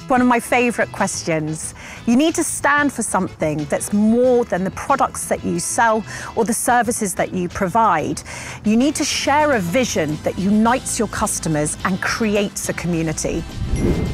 One of my favourite questions. You need to stand for something that's more than the products that you sell or the services that you provide. You need to share a vision that unites your customers and creates a community.